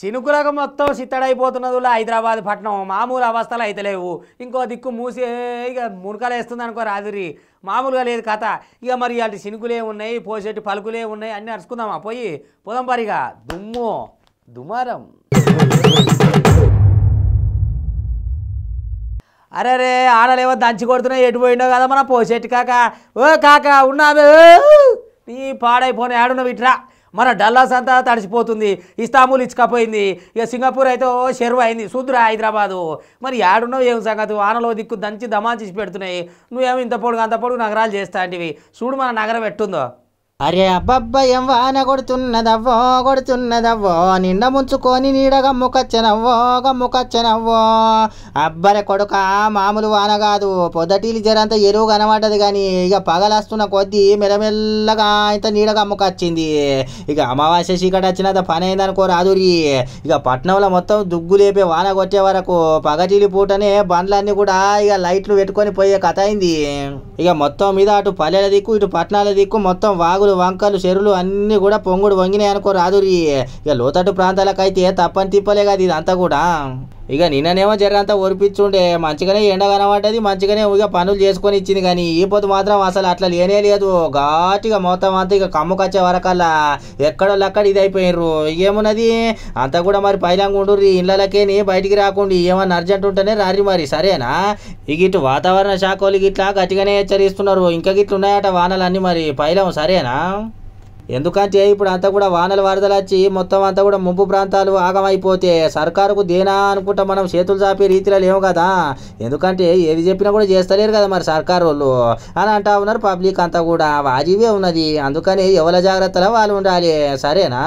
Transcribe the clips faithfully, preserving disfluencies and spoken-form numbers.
చినుకులకు మొత్తం సిత్తడైపోతున్నదిలా హైదరాబాద్ పట్టణం మామూలు అవస్థలు అయితే లేవు. ఇంకో దిక్కు మూసి ఇక మునకలు వేస్తుంది అనుకో రాత్రి మామూలుగా లేదు కథ. ఇక మరి అటు చినుకులే ఉన్నాయి, పోసేటి పలుకులే ఉన్నాయి, అన్నీ అరుచుకుందామా పోయి పోదాం పరిగా దుమ్ము దుమారం. అరే రే ఆడలేవో దంచి కొడుతున్నాయి, ఎటు పోయిండో కదా మన పోసేటి కాక. ఓ కాక ఉన్నావే నీ పాడైపోయిన ఆడున్న విట్రా. మన డల్లాస్ అంతా తడిసిపోతుంది, ఇస్తాంబుల్ ఇచ్చుకపోయింది, ఇక సింగపూర్ అయితే ఓ చెరువు అయింది, చూద్దురా హైదరాబాదు. మరి ఏడున్నావు ఏం సంగతి? వానలో దిక్కు దంచి దమాంచి పెడుతున్నాయి, నువ్వేమో ఇంత పొడుగు అంత పొడుగు నగరాలు చేస్తా అంటివి. చూడు మన నగరం ఎట్టుందో. అరే అబ్బబ్బ ఏం వాన కొడుతున్నదవ్వో కొడుతున్నదవ్వో, నిండ ముంచుకొని నీడ గమ్ముకచ్చనవ్వో గమ్ముకచ్చనవ్వో. అబ్బరే కొడుక మామూలు వాన కాదు, పొద్దటిలి జరంతా ఎరువు కనబడ్డది కానీ ఇక పగలస్తున్న కొద్దీ మెల్లమెల్లగా ఇంత నీడ గమ్ముకొచ్చింది. ఇక అమావాస్య చీకటి వచ్చినంత పని అయిందనుకో రాదురి. ఇక పట్నంలో మొత్తం దుగ్గు లేపే వాన కొట్టే వరకు పగటిలి పూటనే బండ్లన్నీ కూడా ఇక లైట్లు పెట్టుకొని పోయే కథ అయింది. ఇక మొత్తం మీద అటు పల్లెల దిక్కు ఇటు పట్టణాల దిక్కు మొత్తం వాగులు వంకలు చెరువులు అన్ని కూడా పొంగుడు వంగినాయి అనుకో రాదురి. ఇక లోతట్టు ప్రాంతాలకైతే తప్పని తిప్పలే కదా ఇదంతా కూడా. ఇక నిన్ననేమో జరంతా ఒరిపించుండే, మంచిగానే ఎండ కనబడ్డది, మంచిగానే ఇక పనులు చేసుకొని ఇచ్చింది. కానీ ఈ పొద్దు మాత్రం అసలు అట్లా లేనే లేదు, ఘాటుగా మొత్తం అంతా ఇక కమ్ముకొచ్చే వరకల్లా ఎక్కడో లక్కడ ఇది అయిపోయినరు. ఏమున్నది అంతా కూడా మరి పైలంగా ఉండుర్రి, ఇళ్ళకేని బయటికి రాకుండా ఏమన్నా అర్జెంట్ ఉంటేనే రారి మరి, సరేనా? ఇక ఇటు వాతావరణ శాఖ వాళ్ళు గిట్లా గట్టిగానే హెచ్చరిస్తున్నారు, ఇంకా గిట్లు ఉన్నాయట వానలు అన్నీ మరి పైలం, సరేనా? ఎందుకంటే ఇప్పుడు అంతా కూడా వానలు వరదలు వచ్చి మొత్తం అంతా కూడా ముంపు ప్రాంతాలు ఆగమైపోతే సర్కారుకు దేనా అనుకుంటా మనం చేతులు చాపే రీతిలో లేవు కదా. ఎందుకంటే ఏది చెప్పినా కూడా చేస్తలేరు కదా మరి సర్కారు వాళ్ళు అని అంటా ఉన్నారు. పబ్లిక్ అంతా కూడా వాజీవే ఉన్నది, అందుకని ఎవరి జాగ్రత్తలో వాళ్ళు ఉండాలి, సరేనా?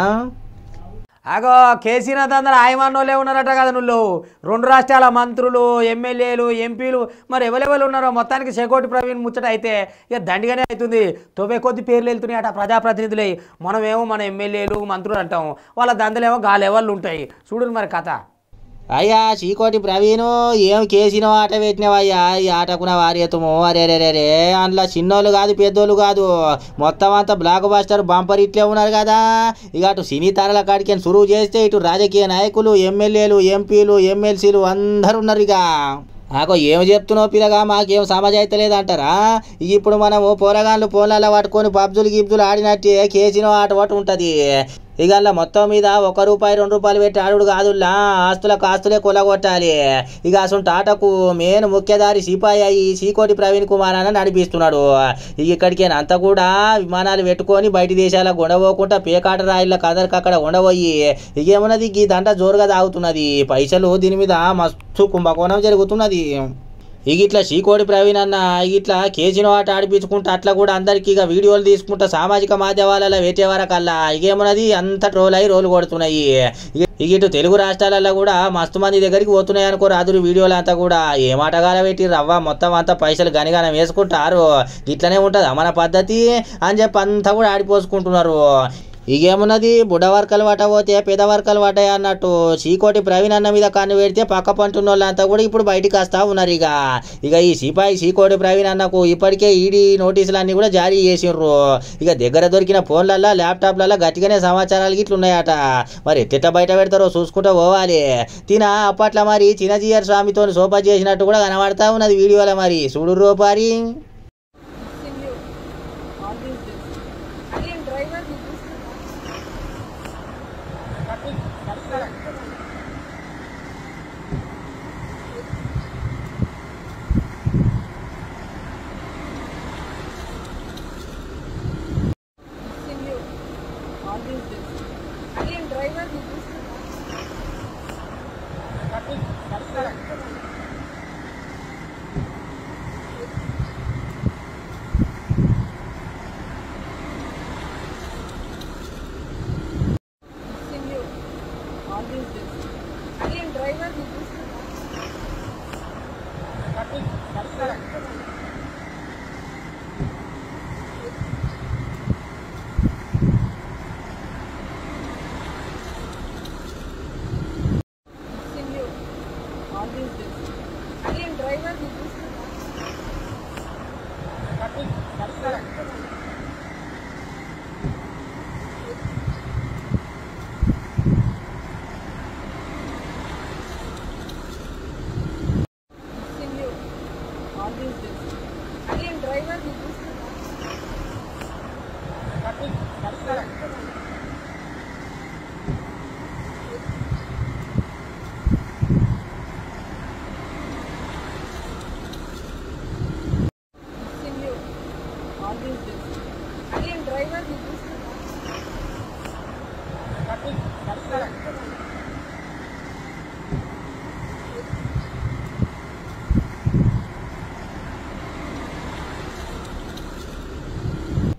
అగో కేసీనాథ్ అందరూ ఆయమానోళ్ళే ఉన్నారట కదా. నువ్వు రెండు రాష్ట్రాల మంత్రులు, ఎమ్మెల్యేలు, ఎంపీలు మరి ఎవరెవరు ఉన్నారో మొత్తానికి చెకోటి ప్రవీణ్ ముచ్చట అయితే ఇక దండిగానే అవుతుంది. తొవ్వే కొద్ది పేర్లు వెళ్తున్నాయి అట ప్రజాప్రతినిధులై. మనమేమో మన ఎమ్మెల్యేలు మంత్రులు అంటాం, వాళ్ళ దందలేమో గా లెవెళ్ళు ఉంటాయి. చూడు మరి కథ. అయ్యా చీకోటి ప్రవీణు ఏం కేసిన ఆట పెట్టినవయ్యా, ఈ ఆటకున్న వారియతము అరేరేరే. అందులో చిన్నోళ్ళు కాదు పెద్దోళ్ళు కాదు, మొత్తం అంతా బ్లాక్ బాస్టర్ బంపర్ ఇట్లే ఉన్నారు కదా. ఇక అటు సినీ తారల కాడికి సురువు చేస్తే ఇటు రాజకీయ నాయకులు, ఎమ్మెల్యేలు, ఎంపీలు, ఎమ్మెల్సీలు అందరు ఉన్నారు. ఇక నాకు ఏం చెప్తున్నావు పిల్లగా, మాకేం సమాజం అయితే లేదంటారా? ఇప్పుడు మనము పోరగాళ్ళు ఫోన్లలో పట్టుకొని పబ్జులు గిబ్జులు ఆడినట్టే కేసిన ఆట ఒకటి ఉంటుంది. ఇక అలా మొత్తం మీద ఒక రూపాయి రెండు రూపాయలు పెట్టి ఆడుడు కాదులా, ఆస్తులకు ఆస్తులే కొలగొట్టాలి. ఇక అసలు టాటాకు మెయిన్ ముఖ్యదారి సిపాయి అయ్యి చీకోటి ప్రవీణ్ కుమార్ అని నడిపిస్తున్నాడు. ఇక ఇక్కడికి అంతా కూడా విమానాలు పెట్టుకొని బయట దేశాలకు ఉండబోకుండా పేకాట రాయిళ్ళ కదరికి అక్కడ ఉండబోయి ఇకేమున్నది ఈ దండ జోరుగా తాగుతున్నది. పైసలు దీని మీద మస్తు కుంభకోణం జరుగుతున్నది. ఇక ఇట్లా చీకోటి ప్రవీణ్ అన్న ఇట్లా కేజీనో ఆట ఆడిపించుకుంటా అట్లా కూడా అందరికి ఇక వీడియోలు తీసుకుంటా సామాజిక మాధ్యమాలలో పెట్టే వరకల్లా ఇకేమున్నది అంత ట్రోల్ అయ్యి రోలు కొడుతున్నాయి. ఇక ఇటు తెలుగు రాష్ట్రాలలో కూడా మస్తు మంది దగ్గరికి పోతున్నాయి అనుకో రాదురు వీడియోలు అంతా కూడా. ఏం ఆటగాల పెట్టి రవ్వ మొత్తం అంతా పైసలు గనిగానం వేసుకుంటారు. ఇట్లనే ఉంటుంది మన పద్ధతి అని చెప్పి అంతా కూడా ఆడిపోసుకుంటున్నారు. ఇకేమున్నది బుడ్డ వర్కలు పట్ట పోతే పెద్ద వర్కలు పడ్డాయి అన్నట్టు చీకోటి ప్రవీణ్ అన్న మీద కన్ను పెడితే పక్క పంటున్న వాళ్ళంతా కూడా ఇప్పుడు బయటికి వస్తూ ఉన్నారు. ఇక ఇక ఈ సిపాయి చీకోటి ప్రవీణ్ అన్నకు ఇప్పటికే ఈడీ నోటీసులు అన్నీ కూడా జారీ చేసిండ్రు. ఇక దగ్గర దొరికిన ఫోన్లల్లో ల్యాప్టాప్లలో గట్టిగానే సమాచారాలు గిట్లు ఉన్నాయట. మరి ఎట్ట బయట పెడతారో చూసుకుంటూ పోవాలి. తిన అప్పట్లో మరి చిన్నజీయర్ స్వామితో సోపా చేసినట్టు కూడా కనబడతా ఉన్నది వీడియోలో. మరి చూడు రూపారి.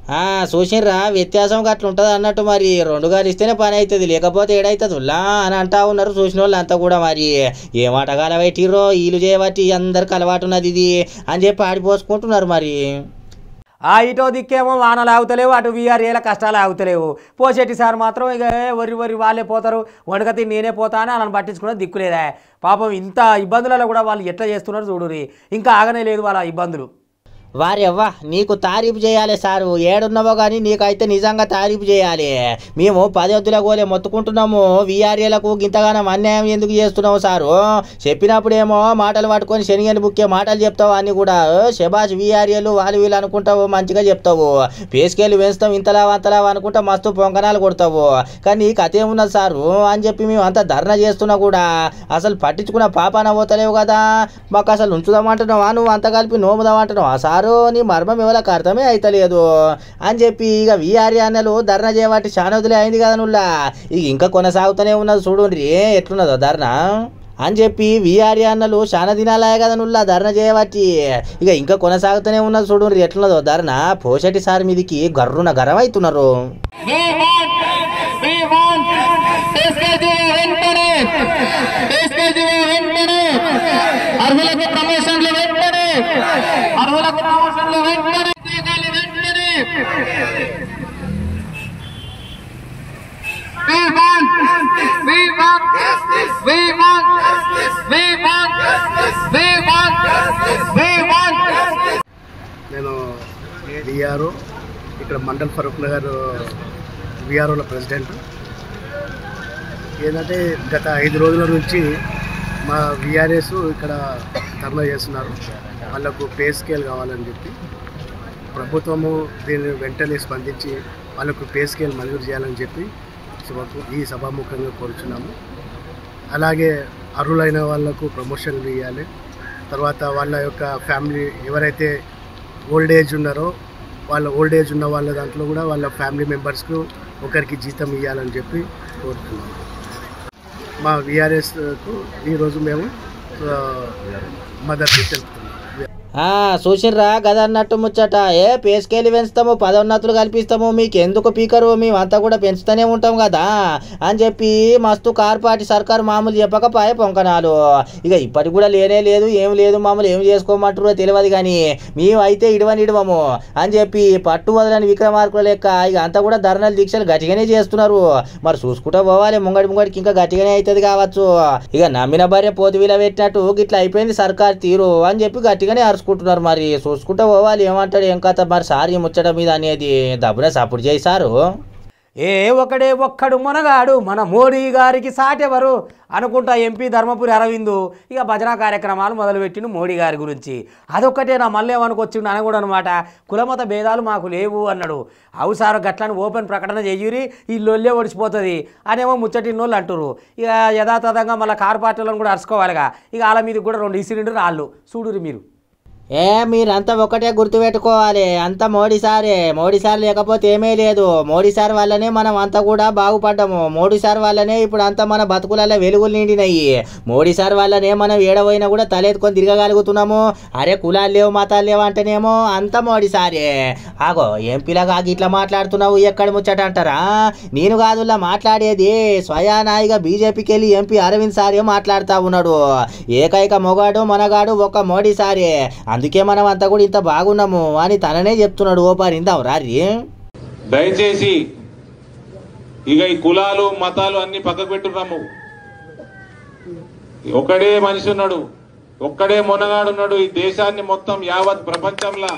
చూసిర్రా వ్యత్యాసం అట్లా ఉంటుంది అన్నట్టు. మరి రెండు గారు ఇస్తేనే పని అవుతుంది, లేకపోతే ఏడవుతుంది ఉల్లా అని అంటా ఉన్నారు చూసిన వాళ్ళు అంతా కూడా. మరి ఏమాటగాల పెట్టిర్రో వీళ్ళు చేయబట్టి అందరికి అలవాటు ఉన్నది ఇది అని చెప్పి ఆడిపోసుకుంటున్నారు. మరి ఆ ఇటో దిక్కేమో వానలు ఆగుతలేవు, అటు వీఆర్ఏల కష్టాలు ఆగుతలేవు. పోసేటి సార్ మాత్రం ఇక వరి వరి వాళ్ళే పోతారు, వండకతి నేనే పోతా అని వాళ్ళని పట్టించుకునే దిక్కులేదా. పాపం ఇంత ఇబ్బందులలో కూడా వాళ్ళు ఎట్లా చేస్తున్నారు చూడురి, ఇంకా ఆగనే లేదు వాళ్ళ ఇబ్బందులు. వారెవ్వా నీకు తారీఫు చేయాలి సారు, ఏడున్నావో కానీ నీకైతే నిజంగా తారీఫు చేయాలి. మేము పదొద్దుల గోలే మొత్తుకుంటున్నాము, వీఆర్ఏలకు ఇంతగానం అన్యాయం ఎందుకు చేస్తున్నావు సారు? చెప్పినప్పుడేమో మాటలు పట్టుకొని శనిగని బుక్కే మాటలు చెప్తావు అన్ని కూడా. శబాష్ వీఆర్ఏలు వాళ్ళు వీళ్ళు అనుకుంటావు, మంచిగా చెప్తావు, పేసుకెళ్ళి పెంచుతాం ఇంతలా అంతలా అనుకుంటా మస్తు పొంకనాలు కొడతావు. కానీ నీకు అదేమున్నది సారు అని చెప్పి మేము అంత ధర్నా చేస్తున్నా కూడా అసలు పట్టించుకున్న పాపాన పోతలేవు కదా. మాకు అసలు ఉంచుదామంటున్నావా, నువ్వు అంత కలిపి నోముదామంటున్నావా సారు? నీ మర్మం ఎవరికి అర్థమే అయితలేదు అని చెప్పి ఇక వీఆర్ఏ అన్నలు ధర్నా చేయబట్టి చాలా వదిలే అయింది కదా నుల్లా. ఇక ఇంకా కొనసాగుతూనే ఉన్నది చూడండి ఎట్లున్నదో ధర్నా అని చెప్పి వీఆర్ఏ అన్నలు చాలా దినాలే కదా నుల్లా ధర్నా చేయబట్టి. ఇక ఇంకా కొనసాగుతూనే ఉన్నది చూడండి ఎట్లున్నదో ధర్నా. పోషటి సార్ మీదికి గర్రున గర్వం అవుతున్నారు. అర్హులకు ప్రమోషన్లు వెంటనే అర్హులకు ప్రమోషన్లు వెంటనే వెంటనే We want, we want, we want, we want, we want, we want. నేను విఆర్ఓ ఇక్కడ మండల్ ఫరూక్ నగర్ విఆర్ఓల ప్రెసిడెంట్. ఏంటంటే గత ఐదు రోజుల నుంచి మా విఆర్ఎస్ ఇక్కడ ధర్నా చేస్తున్నారు, వాళ్ళకు పే స్కేల్ కావాలని చెప్పి. ప్రభుత్వము దీన్ని వెంటనే స్పందించి వాళ్ళకు పే స్కేల్ మంజూరు చేయాలని చెప్పి ఈ సభాముఖంగా కోరుచున్నాము. అలాగే అర్హులైన వాళ్లకు ప్రమోషన్లు ఇవ్వాలి. తర్వాత వాళ్ళ యొక్క ఫ్యామిలీ ఎవరైతే ఓల్డ్ ఏజ్ ఉన్నారో వాళ్ళ ఓల్డ్ ఏజ్ ఉన్న వాళ్ళ దాంట్లో కూడా వాళ్ళ ఫ్యామిలీ మెంబర్స్కు ఒకరికి జీతం ఇవ్వాలని చెప్పి కోరుతున్నాము. మా విఆర్ఎస్కు ఈరోజు మేము మద్దతు తెలుపుతున్నాం. చూసిర్రా గద అన్నట్టు ముచ్చట. ఏ పేసుకెళ్ళి పెంచుతాము, పదోన్నతులు కల్పిస్తాము, మీకు ఎందుకు పీకరు, మేమంతా కూడా పెంచుతూనే ఉంటాం కదా అని చెప్పి మస్తు కార్పాటి సర్కారు మామూలు చెప్పకపోయే పొంకనాలు. ఇక ఇప్పటికి కూడా లేనే లేదు, ఏం లేదు, మామూలు ఏం చేసుకోమంటారో తెలియదు కానీ మేమైతే ఇడవని ఇడవము అని చెప్పి పట్టు వదలని విక్రమార్కుల లెక్క ఇక అంతా కూడా ధర్నాలు దీక్షలు గట్టిగానే చేస్తున్నారు. మరి చూసుకుంటా పోవాలి, ముంగడి ముంగడికి ఇంకా గట్టిగానే అవుతుంది కావచ్చు. ఇక నమ్మిన భార్య పోతు విల పెట్టినట్టు ఇట్లా అయిపోయింది సర్కారు తీరు అని చెప్పి గట్టిగానే అరుచుకుంటున్నారు. మరి చూసుకుంటా పోవాలి, ఏమంటాడు ఏం కథ మరి సార్ ఈ ముచ్చట మీద అనేది దబ్బున సపోర్ట్ చేశారు. ఏ ఒకడే ఒక్కడు మనగాడు మన మోడీ గారికి సాటెవరు అనుకుంటా ఎంపీ ధర్మపురి అరవింద్ ఇక భజన కార్యక్రమాలు మొదలుపెట్టిండు మోడీ గారి గురించి. అదొక్కటే నా మళ్ళీ ఏమనుకొచ్చిండు అనకూడదు అనమాట. కులమత భేదాలు మాకు లేవు అన్నాడు. అవుసారు గట్లని ఓపెన్ ప్రకటన చెయ్యూరి ఈ లొల్లే ఒడిచిపోతుంది అనేమో ముచ్చటిన్నోళ్ళు అంటారు. ఇక యథాతథంగా మళ్ళీ కారు పార్టీలను కూడా అరుచుకోవాలిగా. ఇక వాళ్ళ మీద కూడా రెండు ఇసిరిండు రాళ్ళు చూడురు మీరు. ఏ మీరంతా ఒకటే గుర్తుపెట్టుకోవాలి, అంతా మోడీ సారే. మోడీ సార్ లేకపోతే ఏమీ లేదు. మోడీ సార్ వల్లనే మనం అంతా కూడా బాగుపడ్డాము. మోడీ సార్ వల్లనే ఇప్పుడు అంతా మన బతుకులలో వెలుగులు నిండినాయి. మోడీ సార్ వల్లనే మనం ఏడవైనా కూడా తలెత్తుకొని తిరగగలుగుతున్నాము. అరే కులాలు లేవు మతాలు లేవు అంటేనేమో అంతా మోడీ సారే. ఆగో ఎంపీలాగా ఇట్లా మాట్లాడుతున్నావు ఎక్కడ ముచ్చట అంటారా? నేను కాదులా మాట్లాడేది, స్వయానాయిగా బీజేపీకి వెళ్ళి ఎంపీ అరవింద్ సారే మాట్లాడుతూ ఉన్నాడు. ఏకైక మొగాడు మనగాడు ఒక మోడీ సారే, అందుకే మనం అంతా కూడా ఇంత బాగున్నాము అని తననే చెప్తున్నాడు. ఓ పారిందాం రారి. దయచేసి ఇక ఈ కులాలు మతాలు అన్ని పక్కకు పెట్టున్నాము. ఒక్కడే మనిషి ఉన్నాడు, ఒక్కడే మొనగాడున్నాడు. ఈ దేశాన్ని మొత్తం యావత్ ప్రపంచంలో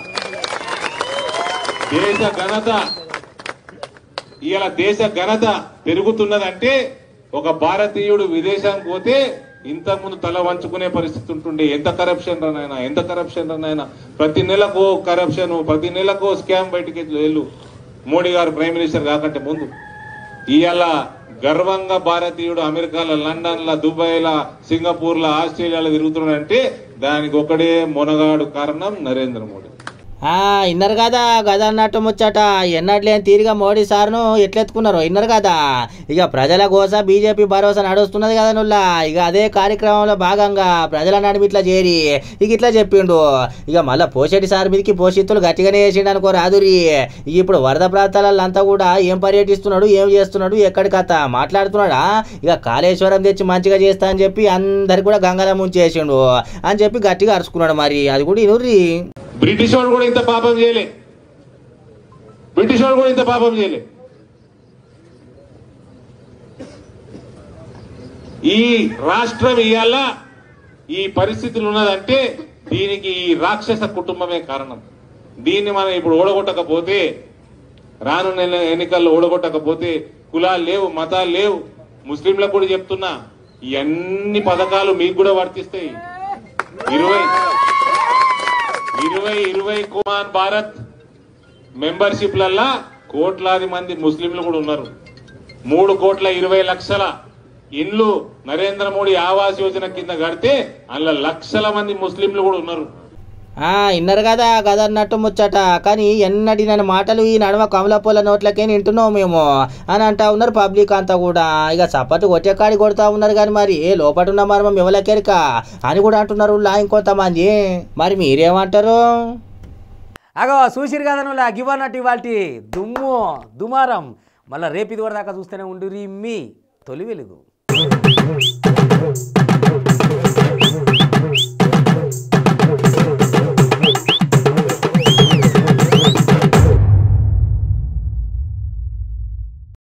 దేశ ఘనత ఇలా దేశ ఘనత పెరుగుతున్నదంటే ఒక భారతీయుడు విదేశానికి పోతే ఇంతకుముందు తల వంచుకునే పరిస్థితి ఉంటుండే. ఎంత కరప్షన్ రనైనా ఎంత కరప్షన్ రనైనా ప్రతి నెలకు కరప్షన్, ప్రతి నెలకు స్కామ్ బయటికి వెళ్ళు. మోడీ గారు ప్రైమ్ మినిస్టర్ కాకంటే ముందు ఇవాళ గర్వంగా భారతీయుడు అమెరికాలో, లండన్లో, దుబాయ్లో, సింగపూర్లో, ఆస్ట్రేలియాలో తిరుగుతున్నాడంటే దానికి ఒకడే మొనగాడు కారణం నరేంద్ర మోడీ. ఇన్నరు కదా గద అన్నట్టు ముచ్చట ఎన్నట్లేని తీరుగా మోడీ సార్ను ఎట్లెత్తుకున్నారు ఇన్నరు కదా. ఇక ప్రజల కోసం బీజేపీ భరోసా నడుస్తున్నది కదా నుల్లా. ఇక అదే కార్యక్రమంలో భాగంగా ప్రజల నడిమి ఇట్లా చేరి ఇక ఇట్లా చెప్పిండు. ఇక మళ్ళీ పోషెట్టి సార్ మీదకి పోషిత్తులు గట్టిగానే వేసిండు అనుకో రాదురి. ఇక ఇప్పుడు వరద ప్రాంతాలలో అంతా కూడా ఏం పర్యటిస్తున్నాడు ఏం చేస్తున్నాడు ఎక్కడి కథ మాట్లాడుతున్నాడా. ఇక కాళేశ్వరం తెచ్చి మంచిగా చేస్తా అని చెప్పి అందరికి కూడా గంగల ముంచేసిండు అని చెప్పి గట్టిగా అరుచుకున్నాడు. మరి అది కూడా ఇనుర్రి. బ్రిటిష్ వాడు కూడా ఇంత పాపం చేయలే, బ్రిటిష్ వాడు కూడా ఇంత పాపం చేయలే. ఈ రాష్ట్రం ఇవాళ ఈ పరిస్థితులు ఉన్నదంటే దీనికి ఈ రాక్షస కుటుంబమే కారణం. దీన్ని మనం ఇప్పుడు ఓడగొట్టకపోతే, రానున్న ఎన్నికల్లో ఓడగొట్టకపోతే, కులాలు లేవు మతాలు లేవు, ముస్లింలకు కూడా చెప్తున్నా ఇవన్నీ పథకాలు మీకు కూడా వర్తిస్తాయి. ఇరవై ఇరవై ఇరవై కుమాన్ భారత్ మెంబర్షిప్లల్లా కోట్లాది మంది ముస్లింలు కూడా ఉన్నారు. మూడు కోట్ల ఇరవై లక్షల ఇండ్లు నరేంద్ర మోడీ ఆవాస్ యోజన కింద కడితే అందులో లక్షల మంది ముస్లింలు కూడా ఉన్నారు. ఇన్నరు కదా గద అన్నట్టు ముచ్చట. కానీ ఎన్నటి నన్ను మాటలు ఈ నడమ కమలపూల నోట్లకే వింటున్నావు మేము అని అంటా ఉన్నారు పబ్లిక్ అంతా కూడా. ఇక చప్పట్లు కొట్టే కాడి కొడతా ఉన్నారు కానీ మరి ఏ లోపటున్న మర్మం ఎవరికెరక అని కూడా అంటున్నారు లా ఇంకొంతమంది. మరి మీరేమంటారు? అగో చూసిరు కదా నువ్వు గివన్నట్టు ఇవాళ దుమ్ము దుమారం. మళ్ళీ రేపు ఇది వరకు దాకా చూస్తూనే ఉండు మీ తొలి వెలుగు.